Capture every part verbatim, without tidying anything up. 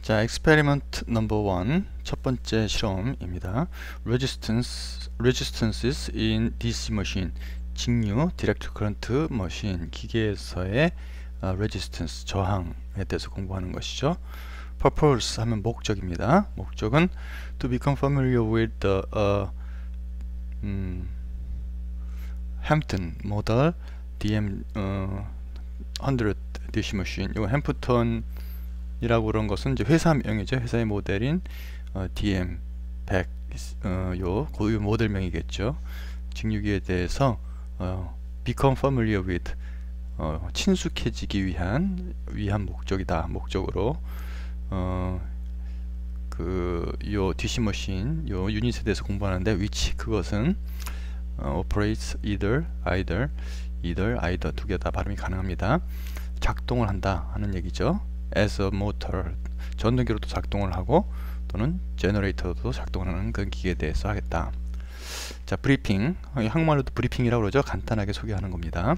자, experiment number one 첫 번째 실험입니다. resistance resistances in 디씨 machine 직류 direct current machine 기계에서의 어, resistance 저항에 대해서 공부하는 것이죠. purpose 하면 목적입니다. 목적은 to become familiar with the uh, 음, Hampton model 디엠 어, 백 디씨 machine. 이 햄프턴 이라고 그런 것은 이제 회사명이죠. 회사의 모델인 어, 디엠 백 어, 요 고유 모델명이겠죠. 직류기에 대해서 어, become familiar with 어, 친숙해지기 위한 위한 목적이다. 목적으로 어, 그 요 디씨 머신 요 유닛에 대해서 공부하는데 which 그것은 어, operates either either either either 두 개 다 발음이 가능합니다. 작동을 한다 하는 얘기죠. as a motor 전동기로도 작동을 하고 또는 제너레이터도 작동을 하는 그런 기계에 대해서 하겠다. 자, 브리핑 한국말로도 브리핑이라고 그러죠. 간단하게 소개하는 겁니다.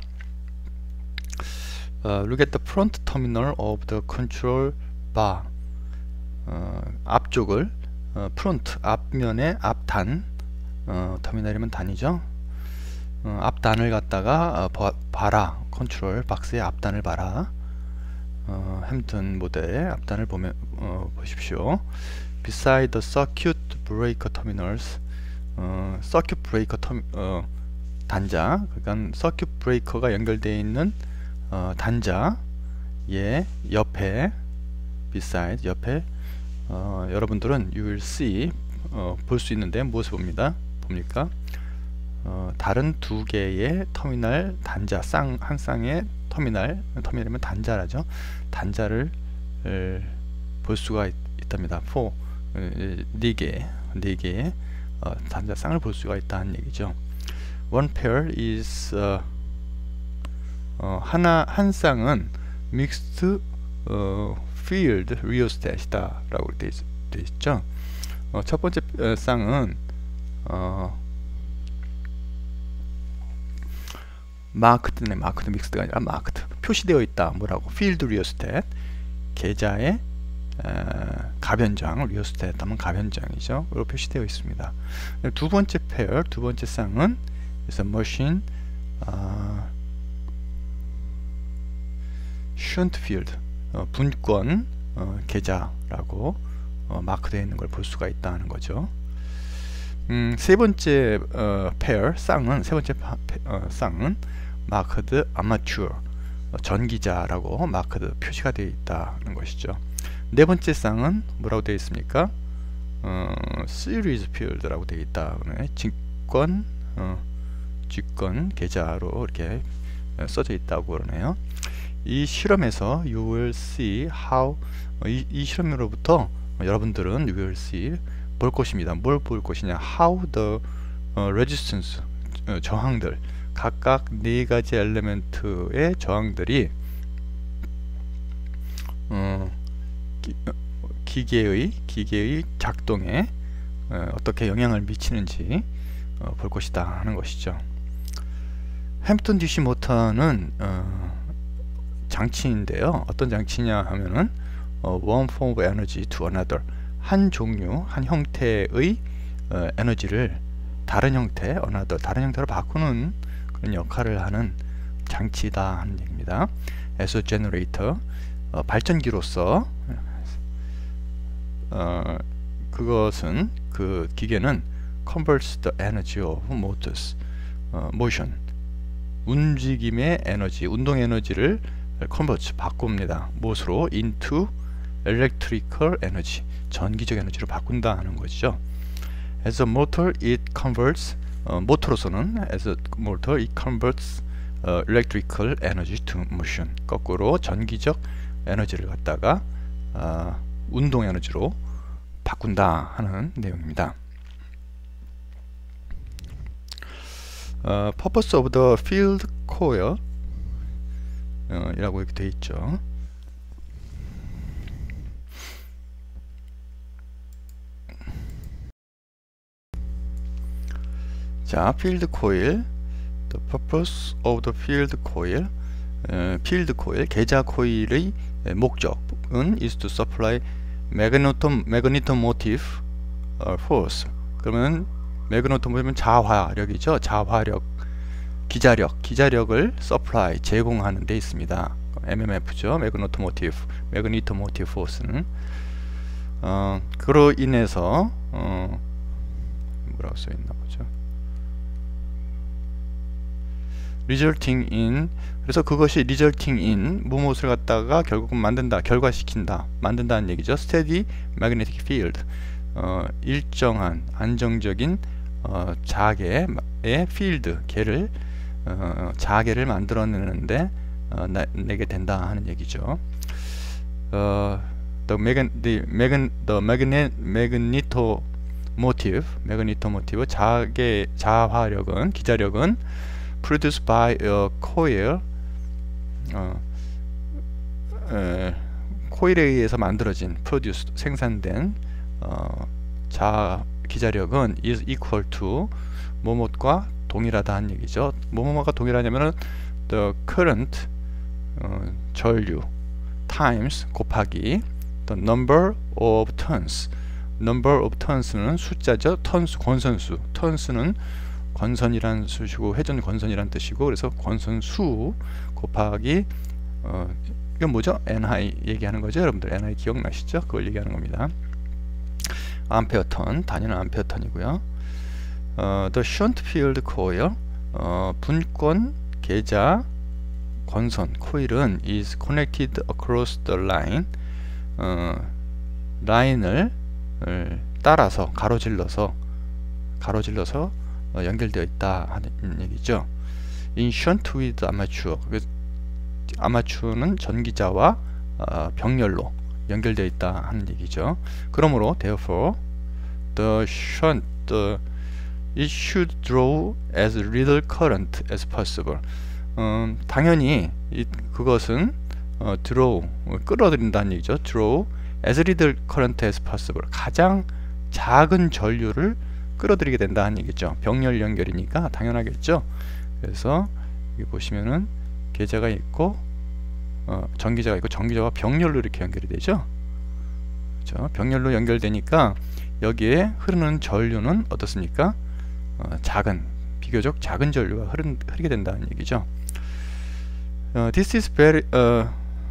uh, look at the front terminal of the control bar. 어, 앞쪽을 어, front 앞면의 앞단 어, 터미널이면 단이죠. 어, 앞단을 갖다가 어, 봐, 봐라. 컨트롤 박스의 앞단을 봐라. 어, 햄튼 모델의 앞단을 보면 어, 보십시오. Beside the circuit breaker terminals, 어, circuit breaker 터, 어, 단자, 그러니까 circuit breaker가 연결되어 있는 어, 단자의 옆에, beside 옆에, 어, 여러분들은 you will see 어, 볼 수 있는데 무엇을 봅니다? 봅니까? 어, 다른 두 개의 터미널 단자, 쌍, 한 쌍의 터미널, 터미널이면 단자라죠. 단자를 에, 볼 수가 있, 있답니다. 포, 네 개, 네 개의 어, 단자 쌍을 볼 수가 있다는 얘기죠. One pair is uh, 어, 하나 한 쌍은 mixed uh, field rheostat이다라고 되어 있죠. 어, 첫 번째 어, 쌍은 어, 마크드네, 마크드 믹스드가 아니라 마크드 표시되어 있다. 뭐라고? 필드 리오스탯 계좌의 에, 가변장, 리오스탯 하면 가변장이죠. 이렇게 표시되어 있습니다. 두 번째 페어, 두 번째 쌍은 그래서 머신 아, 션트 필드 어, 분권 어, 계좌라고 어, 마크되어 있는 걸 볼 수가 있다는 거죠. 음, 세 번째 어, 페어 쌍은 세 번째 파, 페, 어, 쌍은 마크드 아마추어 어, 전기자라고 마크드 표시가 되어 있다는 것이죠. 네 번째 쌍은 뭐라고 되어 있습니까? 어, 시리즈 필드라고 되어 있다. 직권 어, 직권 계좌로 이렇게 써져 있다고 그러네요. 이 실험에서 you will see how 어, 이, 이 실험으로부터 여러분들은 you will see 볼 것입니다. 뭘 볼 것이냐? How the uh, resistance 어, 저항들 각각 네 가지 엘리멘트의 저항들이 어, 기, 어, 기계의 기계의 작동에 어, 어떻게 영향을 미치는지 어, 볼 것이다 하는 것이죠. 햄프턴 디씨 모터는 어, 장치인데요. 어떤 장치냐 하면은 어, one form of energy to another 한 종류, 한 형태의 어, 에너지를 다른 형태, another, 다른 형태로 바꾸는 그런 역할을 하는 장치다 하는 얘기입니다. as a generator, 어, 발전기로서 어, 그것은 그 기계는 converts the energy of motors, 어, motion, 움직임의 에너지, 운동 에너지를 convert, 바꿉니다. 무엇으로? into electrical energy, 전기적 에너지로 바꾼다 하는 것이죠. As a motor, it converts 어, 모터로서는 as a motor, it converts uh, electrical energy to motion. 거꾸로 전기적 에너지를 갖다가 어, 운동 에너지로 바꾼다 하는 내용입니다. 어, purpose of the field coil 어, 이라고 이렇게 되어 있죠. 자, field coil, the purpose of the field coil, 에, field coil, 계좌 코일의 목적은 is to supply magneto magnetomotive 어, force. 그러면 magnetomotive는 자화력이죠. 자화력, 기자력, 기자력을 supply 제공하는 데 있습니다. 엠엠에프죠. magnetomotive, magnetomotive force는 어, 그로 인해서 어, 뭐라고 써 있나 보죠. resulting in, 그래서 그것이 resulting in 무엇을 갖다가 결국은 만든다, 결과시킨다, 만든다는 얘기죠. steady magnetic field, 어, 일정한 안정적인 어, 자개의 field, 개를 어, 자개를 만들어내는데 어, 나, 내게 된다 하는 얘기죠. 어, the magn the magn the magnet magnetomotive magnetomotive 자개 자화력은 기자력은 produced by a coil, 어, 에, 코일에 의해서 만들어진 produced 생산된 어, 자 기자력은 is equal to 뭐뭐과 동일하다는 얘기죠. 뭐뭐가 동일하냐면은 the current 어, 전류 times 곱하기 the number of turns. number of turns는 숫자죠. turns 권선수. turns는 권선이란 수시고 회전 권선이란 뜻이고, 그래서 권선수 곱하기 어, 이건 뭐죠? 엔아이 얘기하는 거죠. 여러분들 엔아이 기억나시죠? 그걸 얘기하는 겁니다. 암페어 턴, 단위는 암페어 턴이고요. 어, the shunt field coil, 어, 분권 계좌 권선 코일은 is connected across the line, 어, 라인을 따라서 가로질러서 가로질러서 어, 연결되어 있다 하는 얘기죠. in shunt with armature, 아마추어는 전기자와 어, 병렬로 연결되어 있다 하는 얘기죠. 그러므로 therefore the shunt the, it should draw as little current as possible. 음, 당연히 이, 그것은 어, draw 끌어들인다는 얘기죠. draw as little current as possible, 가장 작은 전류를 끌어들이게 된다는 얘기죠. 병렬 연결이니까 당연하겠죠. 그래서 여기 보시면은 계좌가 있고 어, 전기자가 있고 전기자와 병렬로 이렇게 연결이 되죠. 그렇죠? 병렬로 연결되니까 여기에 흐르는 전류는 어떻습니까? 어, 작은, 비교적 작은 전류가 흐른, 흐르게 된다는 얘기죠. 어, this is very, uh,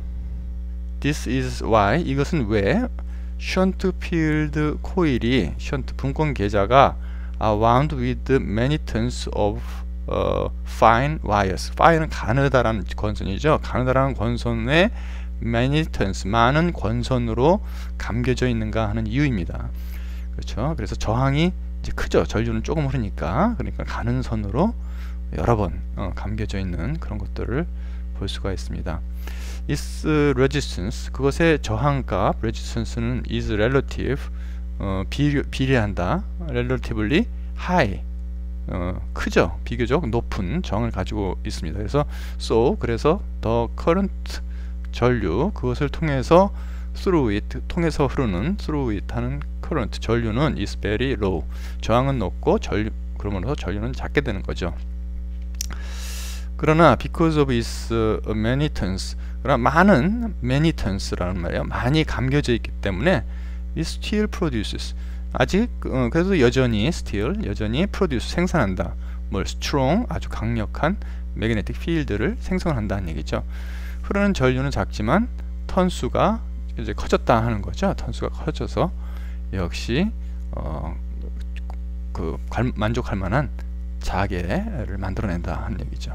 this is why, 이것은 왜 shunt field 코일이 shunt 분권 계좌가 are wound with many tons of uh, fine wires. fine은 가느다란 권선이죠. 가느다란 권선에 many tons, 많은 권선으로 감겨져 있는가 하는 이유입니다. 그렇죠. 그래서 저항이 이제 크죠. 전류는 조금 흐르니까. 그러니까 가는 선으로 여러 번 어, 감겨져 있는 그런 것들을 볼 수가 있습니다. its resistance, 그것의 저항값 resistance는 is relative, 어, 비례, 비례한다. relatively high, 어, 크죠. 비교적 높은 저항을 가지고 있습니다. 그래서 so, 그래서 the current, 전류, 그것을 통해서 through it, 통해서 흐르는 through it 하는 current, 전류는 is very low, 저항은 높고 전류, 그러면서 전류는 작게 되는 거죠. 그러나 because of its many tons, 그러나 많은 many tons라는 말이에요. 많이 감겨져 있기 때문에 it still produces, 아직 어, 그래도 여전히 still, 여전히 produce, 생산한다. 뭘 strong, 아주 강력한 magnetic field를 생성한다는 얘기죠. 흐르는 전류는 작지만 턴수가 이제 커졌다 하는 거죠. 턴수가 커져서 역시 어, 그 만족할 만한 자개를 만들어낸다 하는 얘기죠.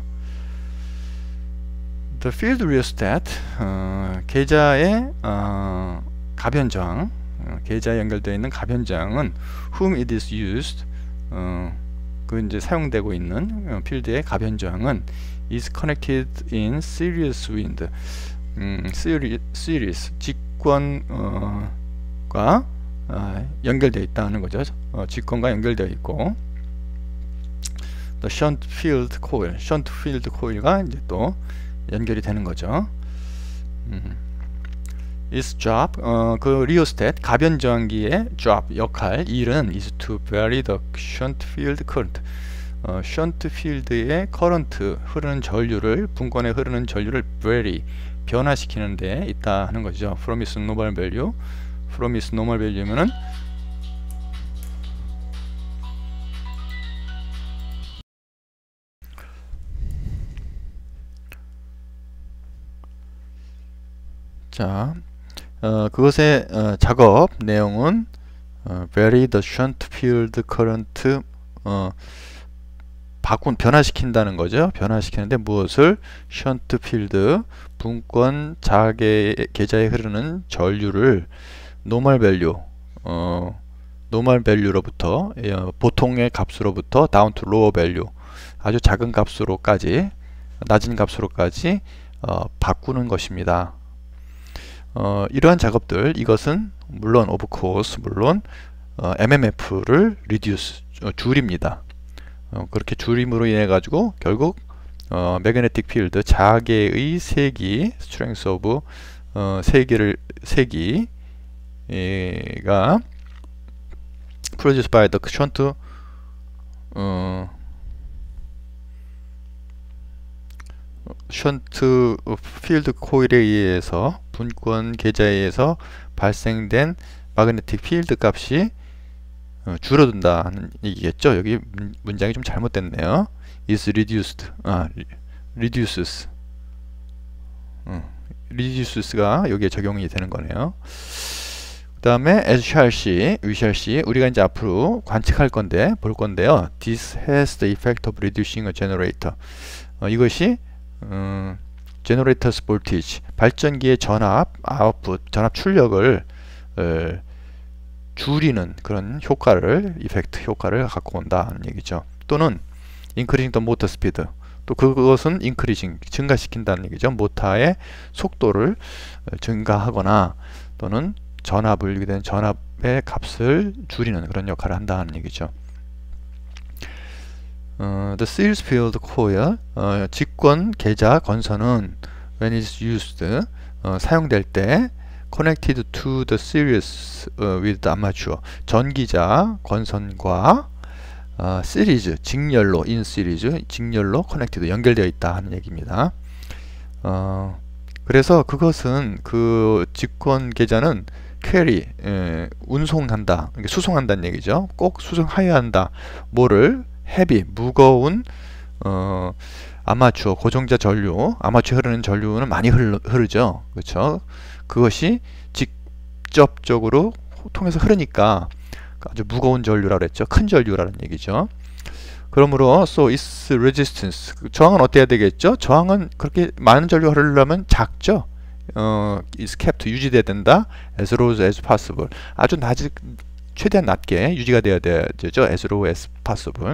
The field rheostat, 어, 계좌의 어, 가변장, 어, 계좌에 연결되어 있는 가변장은 whom it is used, 어, 그 이제 사용되고 있는 어, 필드의 가변장은 is connected in series with, 음, series, series 직권과 어, 연결되어 있다는 거죠. 어, 직권과 연결되어 있고, the shunt field coil, shunt field coil과 이제 또 연결이 되는 거죠. 음. its job, 어, 그 rheostat 가변저항기의 job, 역할, 일은 is to vary the shunt field current, 어, shunt field의 current, 흐르는 전류를, 분권에 흐르는 전류를 vary, 변화시키는 데 있다 하는 거죠. from its normal value from is normal value면은 자, 어, 그것의 어, 작업 내용은 어, vary the shunt field current 어, 바꾼 변화시킨다는 거죠. 변화시키는데 무엇을? 션트 필드 분권 자계 계좌에 흐르는 전류를 노멀 밸류 어, 노멀 밸류로부터 어, 보통의 값으로부터 다운 투 로어 밸류 아주 작은 값으로까지 낮은 값으로까지 어, 바꾸는 것입니다. 어, 이러한 작업들 이것은 물론 오브 코스 물론 어, 엠엠에프를 리듀스 어, 줄입니다. 어, 그렇게 줄임으로 인해 가지고 결국 어, 매그네틱 필드 자계의 세기 스트렝스 오브 어, 세기를 세기가 produced by the shunt 어, 션트 필드 코일에 의해서 분권 계좌에 의해서 발생된 마그네틱 필드 값이 어, 줄어든다는 얘기겠죠. 여기 문장이 좀 잘못됐네요. is reduced 아 reduces 어, reduces가 여기에 적용이 되는 거네요. 그 다음에 as shall see, we shall see 우리가 이제 앞으로 관측할 건데 볼 건데요. this has the effect of reducing a generator 어, 이것이 음, generators voltage 발전기의 전압 아웃풋 전압 출력을 어, 줄이는 그런 효과를 이펙트 효과를 갖고 온다는 얘기죠. 또는 increasing the motor speed 또 그것은 increasing 증가시킨다는 얘기죠. 모터의 속도를 증가하거나 또는 전압을 이렇게 된 전압의 값을 줄이는 그런 역할을 한다는 얘기죠. 어, the series field coil 어, 직권 계좌 건선은 when is used 어, 사용될 때 connected to the series uh, with the armature 전기자 권선과 어, 시리즈 직렬로 in series 직렬로 connected 연결되어 있다 하는 얘기입니다. 어, 그래서 그것은 그 직권 계좌는 carry 에, 운송한다 수송한다는 얘기죠. 꼭 수송하여야 한다. 뭐를? 헤비 무거운 어, 아마추어 고정자 전류 아마추어 흐르는 전류는 많이 흐르, 흐르죠. 그렇죠. 그것이 직접적으로 통해서 흐르니까 아주 무거운 전류라고 했죠. 큰 전류라는 얘기죠. 그러므로 so its resistance 저항은 어때야 되겠죠? 저항은 그렇게 많은 전류가 흐르려면 작죠. 어, is kept 유지돼야 된다. as low as possible 아주 낮은 최대한 낮게 유지가 돼야 되죠. as low as possible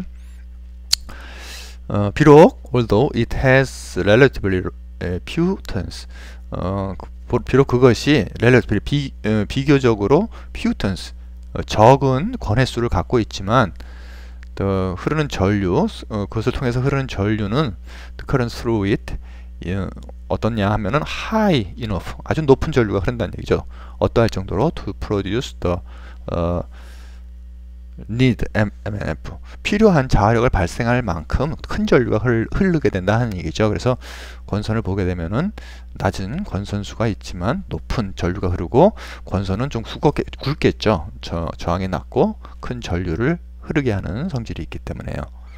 어, 비록 although it has relatively few turns 어, 비록 그것이 relatively 비, 어, 비교적으로 few turns 어, 적은 권횟수를 갖고 있지만 또 흐르는 전류 어, 그것을 통해서 흐르는 전류는 the current through it 어, 어떻냐 하면은 high enough 아주 높은 전류가 흐른다는 얘기죠. 어떠할 정도로 to produce the 어, need 엠엠에프 필요한 자화력을 발생할 만큼 큰 전류가 흘, 흐르게 된다는 얘기죠. 그래서 권선을 보게 되면은 낮은 권선수가 있지만 높은 전류가 흐르고 권선은 좀 굵게, 굵겠죠. 저, 저항이 낮고 큰 전류를 흐르게 하는 성질이 있기 때문에요.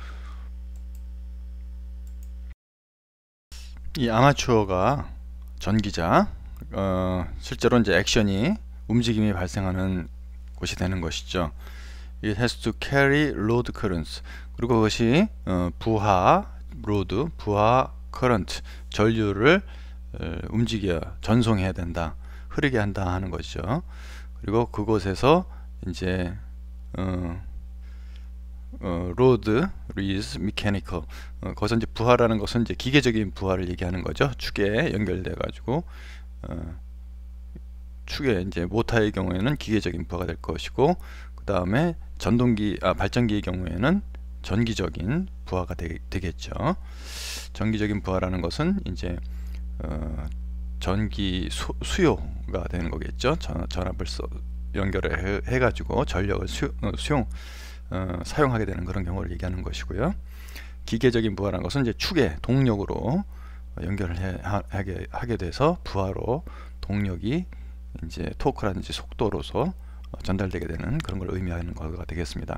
이 아마추어가 전기자 어, 실제로 이제 액션이 움직임이 발생하는 곳이 되는 것이죠. It has to carry load currents. 그리고 그것이 어, 부하 로드, 부하 current 전류를 어, 움직여 전송해야 된다, 흐르게 한다 하는 것이죠. 그리고 그곳에서 이제 어, 어, load is mechanical. 어, 거기서 이제 부하라는 것은 이제 기계적인 부하를 얘기하는 거죠. 축에 연결돼 가지고 어, 축에 이제 모터의 경우에는 기계적인 부하가 될 것이고. 그 다음에 전동기, 아, 발전기의 경우에는 전기적인 부하가 되, 되겠죠. 전기적인 부하라는 것은 이제 어, 전기 수, 수요가 되는 거겠죠. 전, 전압을 써, 연결을 해, 해가지고 전력을 수, 어, 수용, 어, 사용하게 되는 그런 경우를 얘기하는 것이고요. 기계적인 부하라는 것은 이제 축의 동력으로 연결을 해, 하, 하게, 하게 돼서 부하로 동력이 이제 토크라든지 속도로서 전달되게 되는 그런 걸 의미하는 거가 되겠습니다.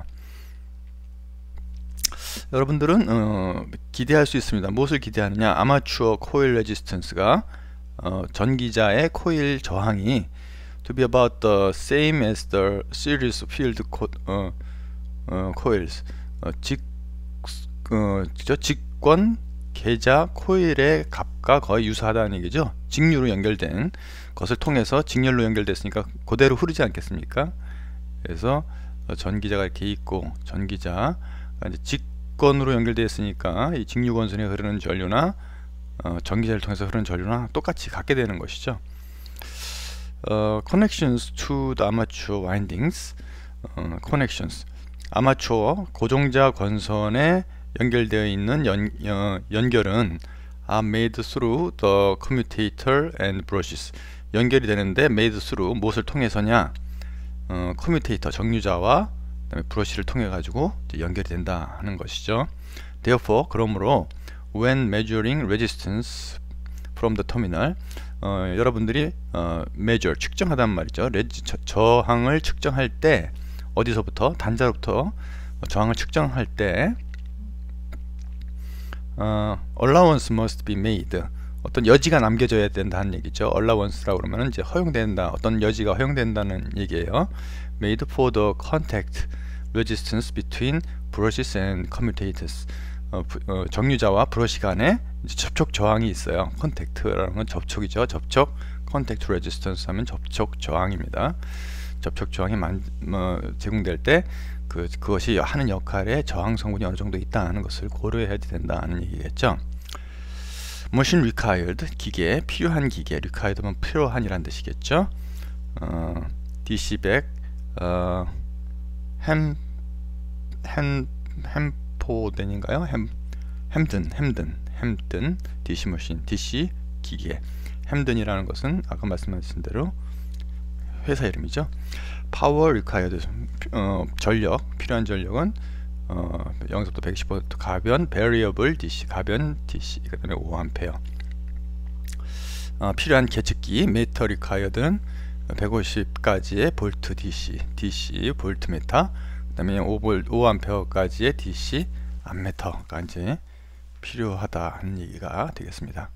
여러분들은 어, 기대할 수 있습니다. 무엇을 기대하느냐? 아마추어 코일 레지스턴스가 어, 전기자의 코일 저항이 to be about the same as the series field co 어, 어, coils 어, 직, 어, 직권 계자 코일의 값과 거의 유사하다는 얘기죠. 직류로 연결된 것을 통해서 직렬로 연결됐으니까 그대로 흐르지 않겠습니까? 그래서 어, 전기자가 이렇게 있고 전기자가 이제 직권으로 연결되어 있으니까 이 직류권선에 흐르는 전류나 어, 전기자를 통해서 흐르는 전류나 똑같이 같게 되는 것이죠. 어, connections to the amateur windings 어, connections 아마추어 고정자 권선에 연결되어 있는 연, 어, 연결은 are made through the commutator and brushes 연결이 되는데 made through 무엇을 통해서냐? 어, 커뮤테이터 정류자와 그다음에 브러쉬를 통해 가지고 연결이 된다 하는 것이죠. Therefore 그러므로 when measuring resistance from the terminal 어, 여러분들이 어, measure 측정하단 말이죠. 레지, 저, 저항을 측정할 때 어디서부터 단자로부터 저항을 측정할 때 어, allowance must be made 어떤 여지가 남겨져야 된다는 얘기죠. allowance라고 그러면 이제 허용된다, 어떤 여지가 허용된다는 얘기예요. made for the contact resistance between brushes and commutators 어, 어, 정류자와 브러쉬 간에 접촉 저항이 있어요. contact라는 건 접촉이죠. 접촉 contact resistance 하면 접촉 저항입니다. 접촉 저항이 만, 어, 제공될 때 그, 그것이 하는 역할에 저항 성분이 어느 정도 있다는 것을 고려해야 된다는 얘기겠죠. machine required 기계, 필요한 기계, required면 필요한이란 뜻이겠죠. 어, 디씨백 어, 햄, 햄, 햄포덴인가요? 햄, 햄든, 햄든, 햄든 디씨 머신, 디씨 기계. 햄든이라는 것은 아까 말씀하신 대로 회사 이름이죠. power required 어, 전력, 필요한 전력은 어, 영에서부터 백이십 볼트 가변 variable 디씨, 가변 디씨, 그 다음에 오 암페어. 어, 필요한 계측기 meter required는 백오십까지의 볼트 디씨, 디씨 볼트미터, 그 다음에 오 볼트, 오 암페어까지의 디씨 암메터가 이제 필요하다는 얘기가 되겠습니다.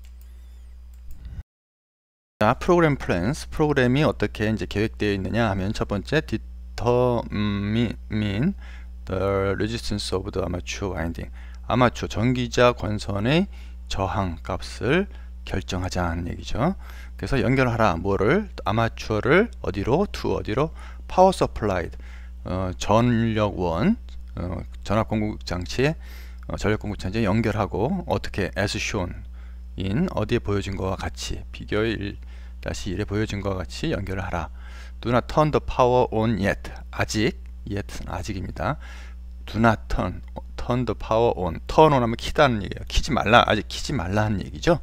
자, 프로그램 플랜스, 프로그램이 어떻게 이제 계획되어 있느냐 하면 첫 번째 determine the resistance of the amateur winding, 아마추어 전기자 권선의 저항 값을 결정하자는 얘기죠. 그래서 연결하라, 뭐를, 아마추어를 어디로, to 어디로, 파워 서플라이드 어, 전력원 어, 전압 공급 장치에 어, 전력 공급 장치에 연결하고 어떻게 as shown 인 어디에 보여진 것과 같이 비교 일 일에 보여진 것과 같이 연결을 하라. Do not turn the power on yet. 아직, yet는 아직입니다. Do not turn, turn the power on. turn on 하면 키다는 얘기예요. 키지 말라, 아직 키지 말라는 얘기죠.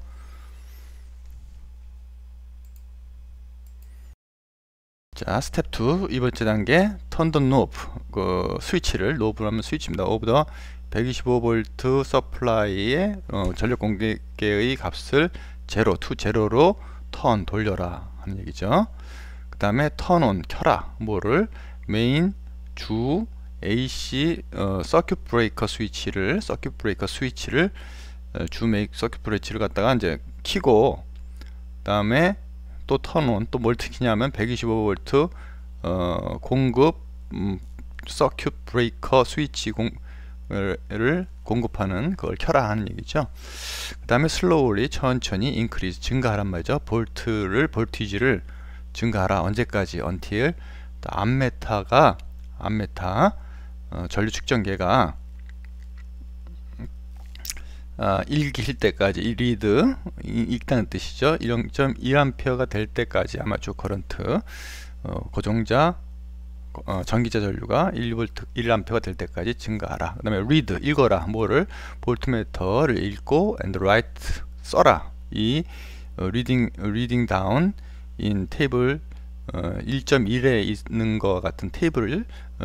자, 스텝 이, 이 번째 단계 turn the knob, 그 스위치를, 노브 하면 스위치입니다. of the 백이십오 볼트 서플라이의 어, 전력 공급계의 값을 제로, 투 제로로 턴 돌려라 하는 얘기죠. 그 다음에 turn on 켜라, 뭐를, 메인 주 에이씨 어, 서큐트 브레이커 스위치를 서큐트 브레이커 스위치를 어, 주 메이크 서큐트 브레이커를 갖다가 이제 키고, 그 다음에 또 turn on, 또 뭘 키냐면 백이십오 볼트 어, 공급 음, 서큐트 브레이커 스위치 공 를 공급하는 그걸 켜라 하는 얘기죠. 그 다음에 slowly 천천히 increase 증가하란 말이죠. 볼트를 볼티지를 증가하라. 언제까지? until 암메타가 암메타 어, 전류 측정계가 아, 읽힐 때까지, 이 리드 읽다는 뜻이죠. 영 점 일 암페어가 될 때까지 아마추어 커런트 어, 고정자 어, 전기자 전류가 일 볼트, 일 암페어가 될 때까지 증가하라. 그 다음에 read, 읽어라. 뭐를? 볼트미터를 읽고 and write, 써라. 이 어, reading, reading down in table 어, 일 점 일에 있는 것 같은 테이블을 어,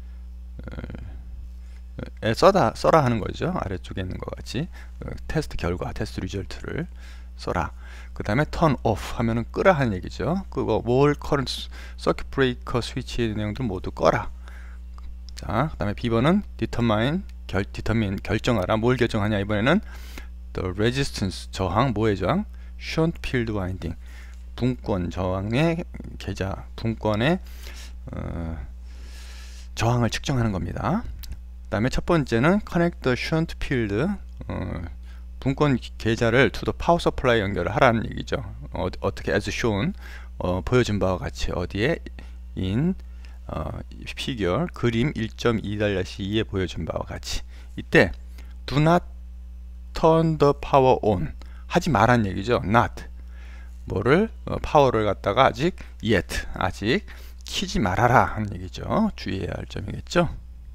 어, 에 써다, 써라 하는 거죠. 아래쪽에 있는 것 같이 어, 테스트 결과, 테스트 리절트를 써라. 그 그 다음에 turn off 하면은 끄라 하는 얘기죠. 그거 all current circuit breaker 스위치의 내용들 모두 꺼라. 자, 그 다음에 비 번은 determine 결, determine 결정하라. 뭘 결정하냐 이번에는 the resistance 저항, 뭐의 저항? shunt field winding 분권 저항의 계좌, 분권의 어, 저항을 측정하는 겁니다. 그 다음에 첫 번째는 connect the shunt field 어, 분권 계좌를 to the power supply 연결을 하라는 얘기죠. 어, 어떻게 as shown 어, 보여준 바와 같이 어디에 in 어, 피규어 그림 일 점 이 이에 보여준 바와 같이 이때 do not turn the power on 하지 말란 얘기죠. not 뭐를 어, 파워를 갖다가 아직 yet 아직 키지 말아라 하는 얘기죠. 주의해야 할 점이겠죠.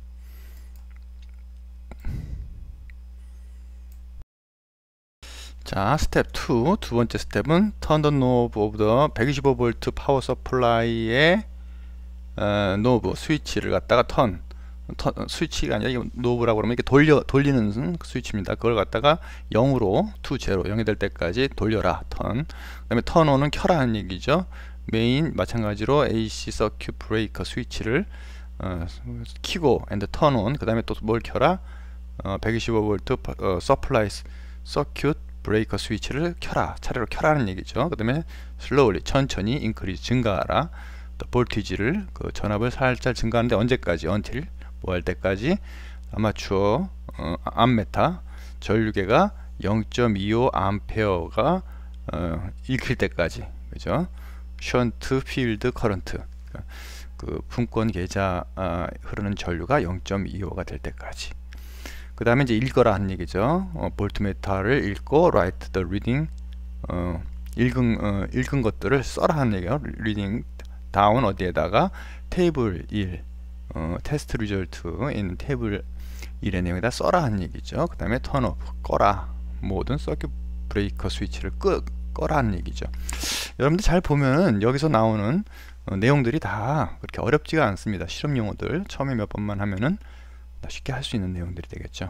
자, 스텝 투, 두 번째 스텝은 turn the knob of the 백이십오 볼트 파워 서플라이의 어, 노브 스위치를 갖다가 턴, 턴 스위치가 아니라 이거 노브라고 그러면 이렇게 돌려 돌리는 스위치입니다. 그걸 갖다가 영으로 투 제로 영이 될 때까지 돌려라 턴. 그다음에 턴 온은 켜라 하는 얘기죠. 메인 마찬가지로 에이씨 서큐트 브레이커 스위치를 어, 키고 and turn on. 그다음에 또 뭘 켜라? 어, 백이십오 볼트 어, 서플라이 서큐트 브레이커 스위치를 켜라, 차례로 켜라는 얘기죠. 그 다음에 slowly 천천히 increase 증가하라. 또 볼티지를 그 전압을 살짝 증가하는데 언제까지? until 뭐 할 때까지? 아마추어 어, 암메타 전류계가 영 점 이오 암페어가 어, 읽힐 때까지, 그죠? 션트 필드 커런트 그 분권 계좌 어, 흐르는 전류가 영 점 이오가 될 때까지. 그 다음에 이제 읽어라 하는 얘기죠. 어, 볼트메타를 읽고 write the reading 어, 읽은, 어, 읽은 것들을 써라 하는 얘기예요. reading down 어디에다가 테이블 일 어, 테스트 리절트 있는 테이블 일의 내용에다 써라 하는 얘기죠. 그 다음에 turn off 꺼라 모든 서큐트 브레이커 스위치를 끄, 꺼라 하는 얘기죠. 여러분들 잘 보면은 여기서 나오는 어, 내용들이 다 그렇게 어렵지가 않습니다. 실험 용어들 처음에 몇 번만 하면은 쉽게 할 수 있는 내용들이 되겠죠.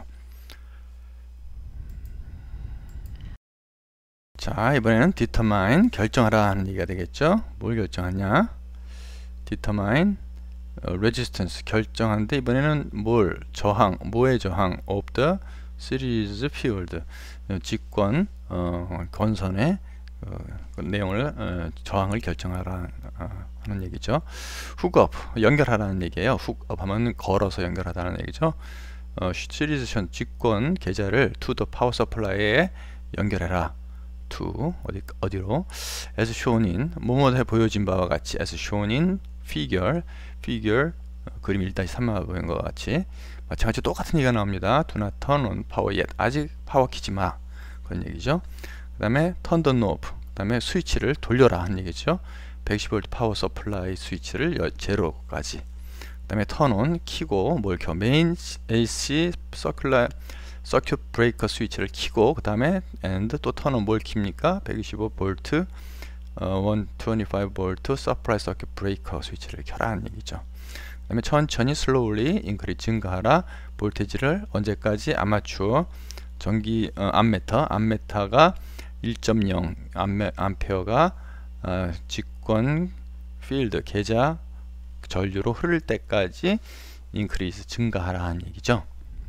자, 이번에는 determine 결정하라 하는 얘기가 되겠죠. 뭘 결정하냐? determine 어, resistance 결정하는데 이번에는 뭘 저항, 뭐의 저항 of the series field 직권 어, 건선의 어, 그 내용을 어, 저항을 결정하라 어, 하는 얘기죠. 훅업 연결하라는 얘기예요. 훅업 하면 걸어서 연결하다는 얘기죠. 어, 시리즈 션 직권 계좌를 to the power supply에 연결해라. to 어디 어디로? as shown in 뭐뭐에 보여진 바와 같이 as shown in figure figure 어, 그림 일 삼에 보인 것 같이 마찬가지 똑같은 얘기가 나옵니다. do not turn on power yet 아직 파워 키지 마 그런 얘기죠. 그 다음에 turn the knob 그 다음에 스위치를 돌려라 하는 얘기죠. 백이십 볼트 파워 서플라이 스위치를 제로까지 그 다음에 turn on 키고 뭘 켜 메인 에이씨 서큘라 서큐트 브레이커 스위치를 키고 그 다음에 and 또 turn on 뭘 킵니까? 백이십오 볼트 어, 백이십오 볼트 서플라이 서큐트 브레이커 스위치를 켜라 하는 얘기죠. 그 다음에 천천히 slowly increase 증가하라. 볼테지를 언제까지? 아마추어 전기 어, 암메터 암메타가 일 점 영 암메, 암페어가 어, 직권 필드 계좌 전류로 흐를 때까지 increase 증가하라 하는 얘기죠.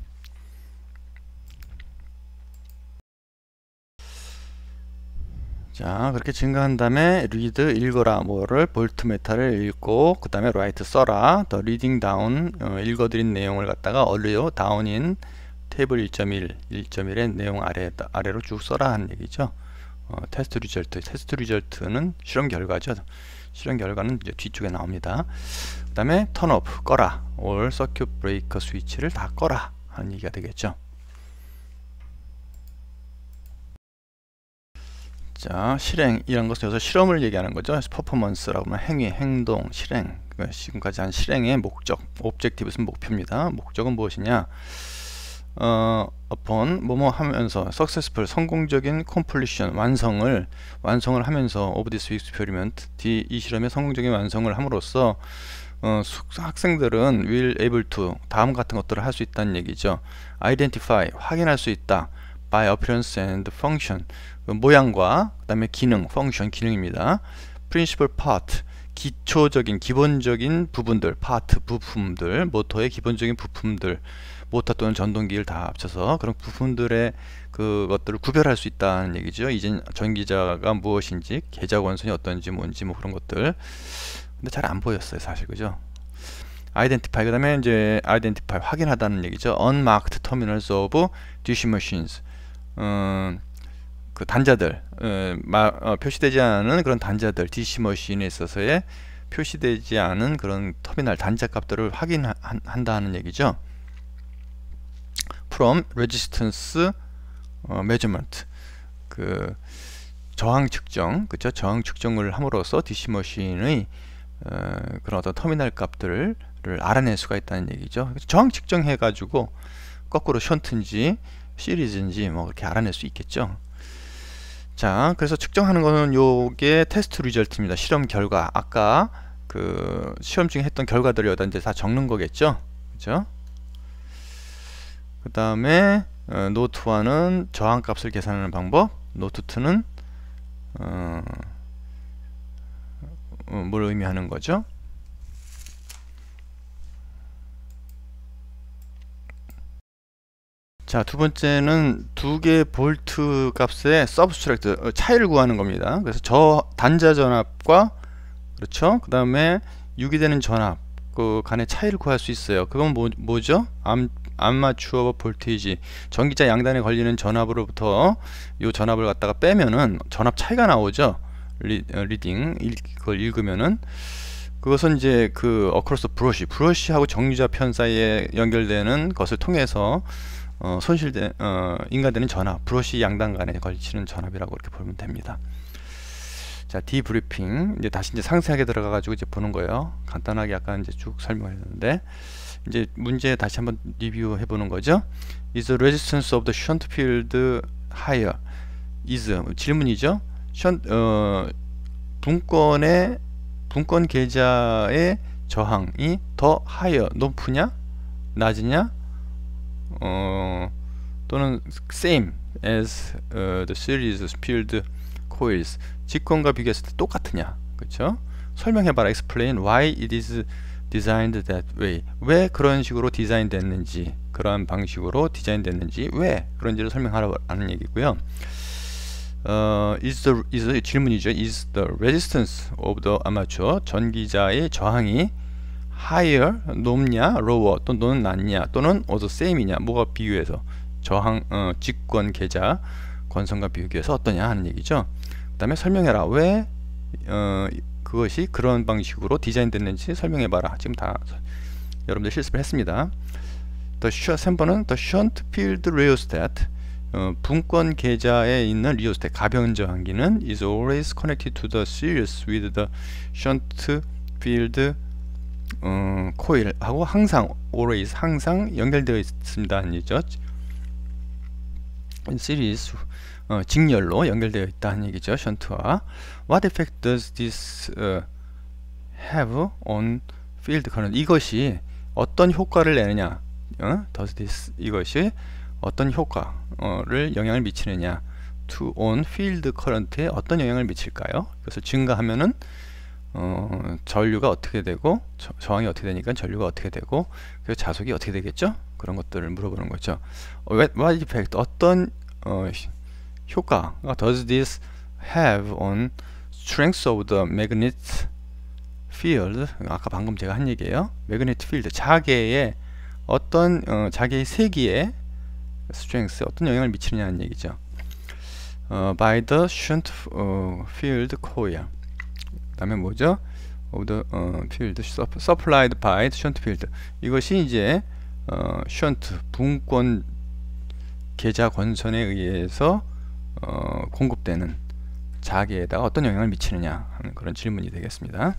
자, 그렇게 증가한 다음에 read 읽어라 뭐를 볼트메타를 읽고 그 다음에 write 써라 the reading down 어, 읽어드린 내용을 갖다가 어디로 down인 테이블 일 점 일 일 점 일의 내용 아래 아래로 쭉 써라 하는 얘기죠. 어, 테스트 리절트 테스트 리절트는 실험 결과죠. 실험 결과는 이제 뒤쪽에 나옵니다. 그 다음에 turn off 꺼라 all circuit breaker 스위치를 다 꺼라 하는 얘기가 되겠죠. 자, 실행 이런 것은 여기서 실험을 얘기하는 거죠. 퍼포먼스라고 하면 행위, 행동, 실행. 지금까지 한 실행의 목적, objective는 목표입니다. 목적은 무엇이냐? 어, upon 뭐뭐 하면서 successful 성공적인 completion 완성을 완성을 하면서 of this experiment D, 이 실험의 성공적인 완성을 함으로써 어, 학생들은 will able to 다음 같은 것들을 할 수 있다는 얘기죠. identify 확인할 수 있다. by appearance and function. 그 모양과 그 다음에 기능, function, 기능입니다. principal part, 기초적인, 기본적인 부분들, 파트, 부품들, 모터의 기본적인 부품들, 모터 또는 전동기를 다 합쳐서 그런 부품들의 그것들을 구별할 수 있다는 얘기죠. 이제 전기자가 무엇인지, 계좌 권선이 어떤지, 뭔지 뭐 그런 것들. 근데 잘 안 보였어요, 사실, 그죠? identify, 그 다음에 이제 identify, 확인하다는 얘기죠. unmarked terminals of 디씨 machines. 음, 그 단자들, 어, 마, 어, 표시되지 않은 그런 단자들, 디씨 머신에 있어서의 표시되지 않은 그런 터미널 단자 값들을 확인한다는 얘기죠. from resistance 어, measurement, 그 저항 측정, 그죠? 저항 측정을 함으로써 디씨 머신의 어, 그런 어떤 터미널 값들을 알아낼 수가 있다는 얘기죠. 저항 측정해 가지고 거꾸로 션트인지 시리즈인지 뭐 그렇게 알아낼 수 있겠죠. 자, 그래서 측정하는 거는 요게 테스트 리절트입니다. 실험 결과. 아까 그 시험 중에 했던 결과들을 여기다 이제 다 적는 거겠죠. 그죠? 그 다음에 어, 노트 일은 저항 값을 계산하는 방법, 노트 이는 어, 어, 뭘 의미하는 거죠? 자, 두 번째는 두 개의 볼트 값의 서브스트랙트, 차이를 구하는 겁니다. 그래서 저 단자 전압과, 그렇죠? 그 다음에 유기되는 전압 그 간의 차이를 구할 수 있어요. 그건 뭐, 뭐죠? 암, 암마추어 볼테이지, 전기자 양단에 걸리는 전압으로부터 이 전압을 갖다가 빼면은 전압 차이가 나오죠. 리, 어, 리딩 그걸 읽으면은 그것은 이제 그 어크로스 브러쉬, 브러쉬하고 정류자 편 사이에 연결되는 것을 통해서 어, 손실된 어, 인가되는 전압, 브러쉬 양단 간에 걸치는 전압이라고 이렇게 보면 됩니다. 자, 디브리핑, 이제 다시 이제 상세하게 들어가 가지고 이제 보는 거예요. 간단하게 약간 이제 쭉 설명했는데, 이제 문제 다시 한번 리뷰해 보는 거죠. Is the resistance of the shunt field higher? is 질문이죠. 션트 어, 분권의 분권 계좌의 저항이 더 higher, 높으냐, 낮으냐, 어, 또는 same as uh, the series field coils, 직권과 비교했을 때 똑같으냐, 그렇죠? 설명해봐라. explain why it is designed that way. 왜 그런 식으로 디자인 됐는지, 그러한 방식으로 디자인 됐는지, 왜 그런지를 설명하라는 얘기고요. 어, is the, is 질문이죠. is the resistance of the armature, 전기자의 저항이 higher, 높냐, lower, 또 또는 낮냐, 또는 also same이냐, 뭐가 비교해서 저항, 어, 직권 계좌 권선과 비교해서 어떠냐 하는 얘기죠. 그 다음에 설명해라. 왜 어, 그것이 그런 방식으로 디자인 됐는지 설명해봐라. 지금 다 여러분들 실습을 했습니다. The 삼 번은 The shunt field rheostat, 어, 분권 계좌에 있는 리오스탯, 가변 저항기는 is always connected to the series with the shunt field 어, 코일 하고 항상 always, 항상 연결되어 있습니다. 아니죠? series, 어, 직렬로 연결되어 있다는 얘기죠. 션트와. What effect does this uh, have on field current? 이것이 어떤 효과를 내느냐, 어? does this, 이것이 어떤 효과를 영향을 미치느냐, to on field current에 어떤 영향을 미칠까요? 그래서 증가하면은 어, 전류가 어떻게 되고, 저, 저항이 어떻게 되니까 전류가 어떻게 되고, 그래서 자속이 어떻게 되겠죠? 그런 것들을 물어보는 거죠. 어, what effect, 어떤 어, 효과 does this have on strength of the magnet field? 아까 방금 제가 한 얘기예요. magnet field, 자계의 어떤 어, 자계의 세기에 strength에 어떤 영향을 미치느냐는 얘기죠. 어, by the shunt 어, field coil. 그다음에 뭐죠? of the 어, field supplied by the shunt field. 이것이 이제 어, shunt 분권 계좌 권선에 의해서 어, 공급되는 자계에다가 어떤 영향을 미치느냐 하는 그런 질문이 되겠습니다.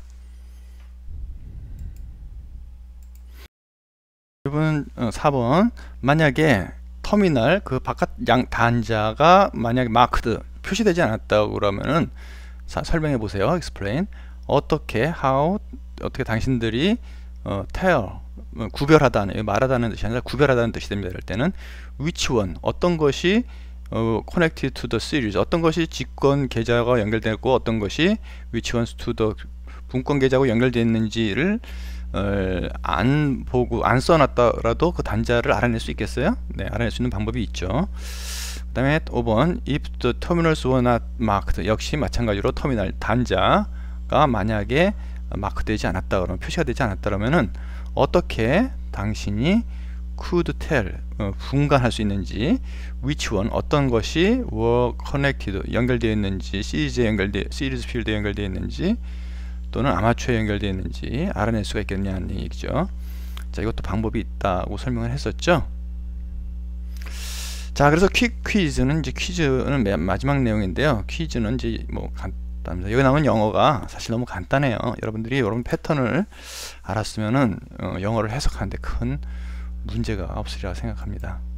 이번 어, 사 번, 만약에 터미널 그 바깥 양 단자가 만약에 마크드 표시되지 않았다고 그러면은 자, 설명해 보세요. explain. 어떻게, how, 어떻게 당신들이 어, tell, 어, 구별하다는, 말하다는 뜻이 아니라 구별하다는 뜻이 됩니다. 이럴 때는 which one, 어떤 것이 어, connected to the series, 어떤 것이 직권 계좌와 연결되고 어떤 것이 which ones to the 분권 계좌하고 연결되어 있는지를 어, 안 보고 안 써놨더라도 그 단자를 알아낼 수 있겠어요? 네, 알아낼 수 있는 방법이 있죠. 그 다음에 오 번 if the terminals were not marked, 역시 마찬가지로 터미널 단자가 만약에 마크 되지 않았다 그러면, 표시가 되지 않았다 그러면은 어떻게 당신이 could tell, 어, 분간할 수 있는지, which one, 어떤 것이 were connected, 연결되어 있는지, 시리즈에 연결되 시리즈 필드에 연결되어 있는지 또는 아마추어에 연결되어 있는지 알아낼 수가 있겠냐는 얘기죠. 자, 이것도 방법이 있다고 설명을 했었죠. 자, 그래서 퀵 퀴즈는 이제 퀴즈는 맨 마지막 내용인데요. 퀴즈는 이제 뭐 간단합니다. 여기 나오는 영어가 사실 너무 간단해요. 여러분들이 여러분 패턴을 알았으면은 어, 영어를 해석하는데 큰 문제가 없으리라 생각합니다.